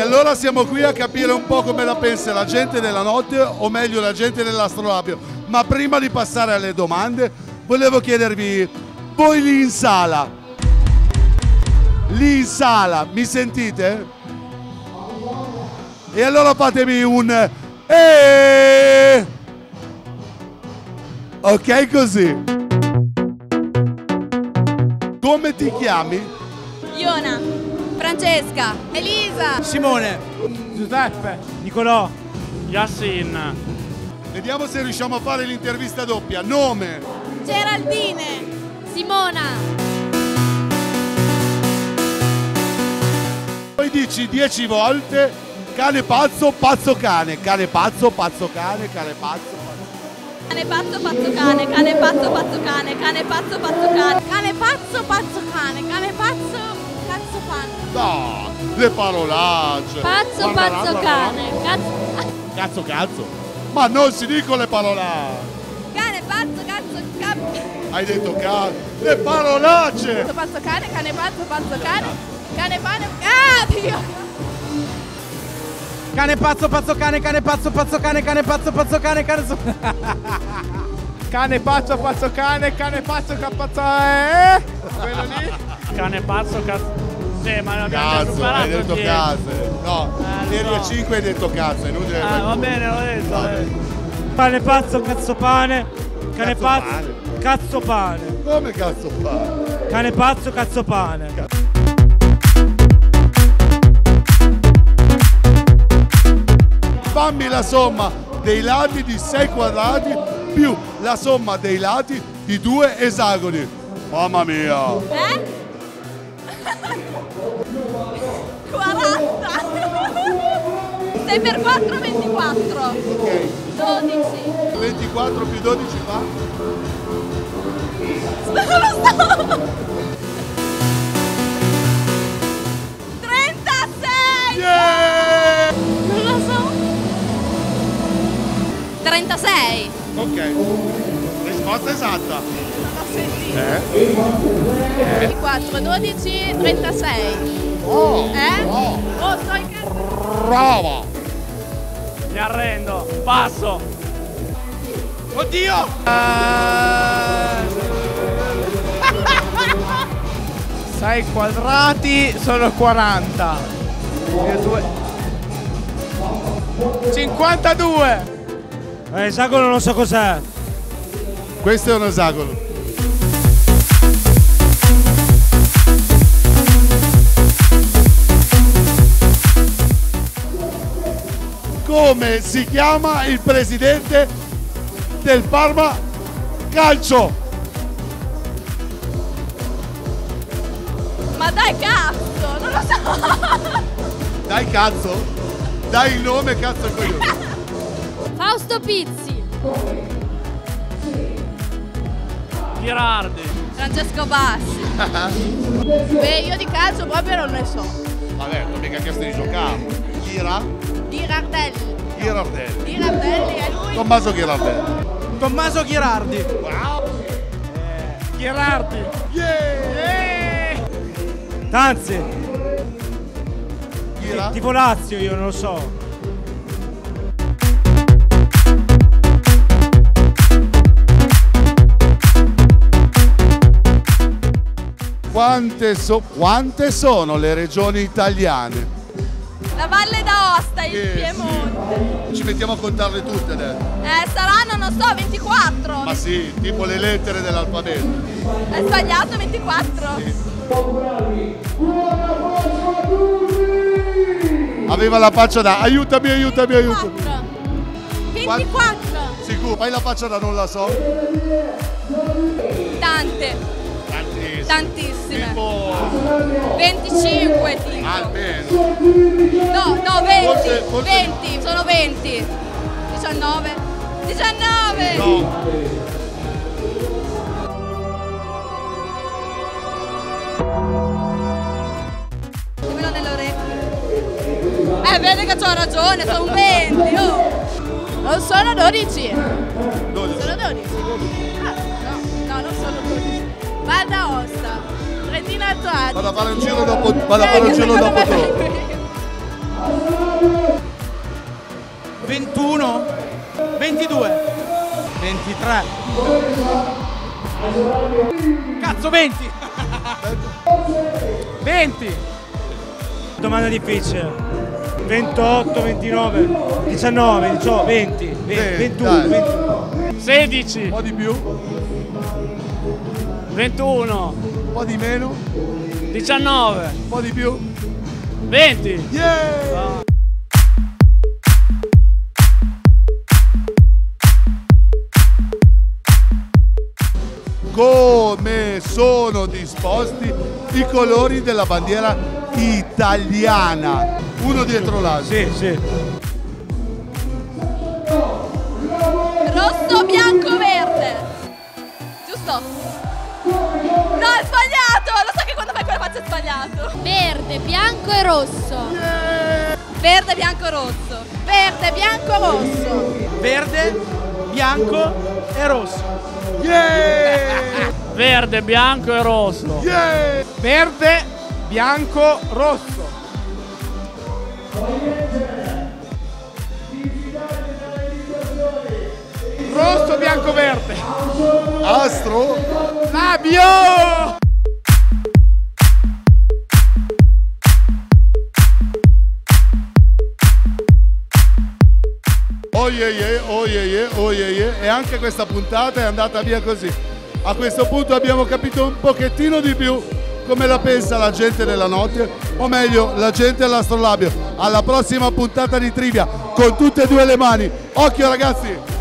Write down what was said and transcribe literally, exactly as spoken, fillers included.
allora siamo qui a capire un po' come la pensa la gente della notte, o meglio la gente dell'astrolabio. Ma prima di passare alle domande, volevo chiedervi, voi lì in sala, lì in sala, mi sentite? E allora fatemi un eeeh! Ok così. Come ti chiami? Iona, Francesca, Elisa, Simone, Giuseppe, Nicolò, Yassin, Vediamo se riusciamo a fare l'intervista doppia. Nome? Geraldine, Simona. Poi dici dieci volte cane pazzo, pazzo cane, cane pazzo, pazzo cane, cane pazzo. Cane pazzo, pazzo cane, cane pazzo, pazzo cane, cane pazzo, pazzo cane, cane pazzo, pazzo cane, cane pazzo, cazzo cane. No, le parolacce. Pazzo, Guarda, pazzo guarda, cane, guarda. cazzo. Cazzo, cazzo. Ma non si dicono le parolacce. Cane pazzo, cazzo, cazzo. Hai detto cazzo. Le parolacce. Pazzo cane, cane pazzo, pazzo cane, cane pane. Ah, Dio! cane pazzo, pazzo cane, cane pazzo, pazzo cane, cane pazzo, pazzo cane, cane so... cane pazzo, pazzo cane, cane pazzo, capazzo, eh? Quello lì? cane pazzo, cazzo. Sì, ma l'abbiamo già Cazzo, superato. hai detto ieri. cazzo. No, Eh, ieri lo a so. cinque hai detto cazzo, è inutile. Ah, va bene, l'ho detto. Va l'ho bene. detto. Cane pazzo, cazzo pane, cane Cazzo pazzo, pane. cazzo pane, Come cazzo fa? cane pazzo, cazzo pane. Fammi la somma dei lati di sei quadrati più la somma dei lati di due esagoni. Mamma mia! Eh? quaranta. sei per quattro, ventiquattro. Ok, dodici. ventiquattro più dodici fa? Non lo so. trentasei. Yeah! Non lo so. trentasei. Ok, risposta esatta. Non ho sentito. Eh? ventiquattro, dodici, trentasei. Oh! Eh? Oh! Oh, sto in cazzo. Brava! Mi arrendo, passo. Oddio! sei quadrati sono quaranta. E due. cinquantadue. Eh, esagono non so cos'è. Questo è un esagono. Come si chiama il presidente del Parma Calcio? Ma dai cazzo, non lo so. Dai cazzo? Dai il nome, cazzo e coglione. Fausto Pizzi. Ghirardi. Francesco Bassi. Beh, io di calcio proprio non ne so. Vabbè, non mica chiesto di giocare. Ghira? Ghirardelli. Ghirardelli. Ghirardelli è lui. Tommaso Ghirardelli. Tommaso Ghirardi. Wow! Ghirardi. Yeah! Tanzi. Ghira? Tipo Lazio io non lo so. Quante, so- quante sono le regioni italiane? La Valle d'Aosta, il Che Piemonte. Ci mettiamo a contarle tutte adesso. Eh, saranno, non so, ventiquattro. Ma sì, tipo le lettere dell'alfabeto. È sbagliato, ventiquattro. Aveva la faccia da aiutami, aiutami, aiutami. ventiquattro. Sicuro, fai la faccia da non la so. Tante. Tantissime. Tantissime. Tipo venticinque tipo. almeno. No, no, venti. Forse- forse venti, sono venti. diciannove. diciannove. No. Dimmelo nell'orecchio. Eh, vede che c'ho ragione, sono venti. Oh. Non sono dodici. dodici. Sono dodici. Ah, no, no, non sono dodici. Val d'Aosta, Trentino Alto Adige. Vado a fare un giro dopo, vado a fare un giro dopo te. ventuno, ventidue, ventitré. Cazzo, venti. venti. Domanda difficile. ventotto, ventinove, diciannove, diciotto, venti, venti, ventuno, ventuno. sedici. Un po' di più, ventuno. un po' di meno, diciannove. un po' di più. venti. Yeah! Come sono disposti i colori della bandiera italiana? Uno dietro l'altro. Sì, sì. Rosso, bianco, verde. Giusto? No, è sbagliato! Lo so che quando fai quella faccia è sbagliato. Verde, bianco e rosso. Verde, bianco, rosso. Verde, bianco, rosso. Verde, bianco e rosso. Yeah! Verde, bianco e rosso. Yeah! Verde, bianco, rosso. Rosso, bianco, verde. Astro? Fabio! Oh yeah yeah, oh yeah yeah, oh yeah yeah. E anche questa puntata è andata via così. A questo punto abbiamo capito un pochettino di più come la pensa la gente della notte, o meglio la gente dell'astrolabio. Alla prossima puntata di Trivia con tutte e due le mani. Occhio ragazzi!